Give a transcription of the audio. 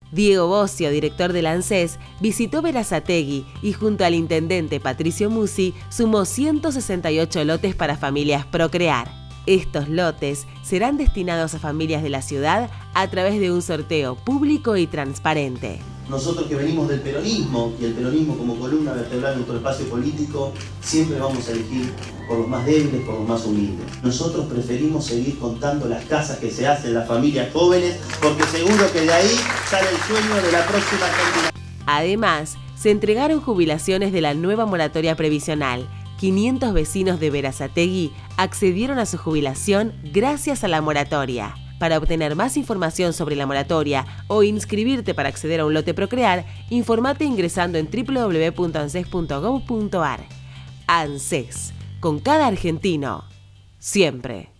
Diego Bocio, director del ANSES, visitó Berazategui y junto al intendente Patricio Musi sumó 168 lotes para familias Procrear. Estos lotes serán destinados a familias de la ciudad a través de un sorteo público y transparente. Nosotros que venimos del peronismo, y el peronismo como columna vertebral de nuestro espacio político, siempre vamos a elegir por los más débiles, por los más humildes. Nosotros preferimos seguir contando las casas que se hacen las familias jóvenes, porque seguro que de ahí sale el sueño de la próxima Argentina. Además, se entregaron jubilaciones de la nueva moratoria previsional. 500 vecinos de Berazategui accedieron a su jubilación gracias a la moratoria. Para obtener más información sobre la moratoria o inscribirte para acceder a un lote Procrear, informate ingresando en www.anses.gov.ar. ANSES, con cada argentino, siempre.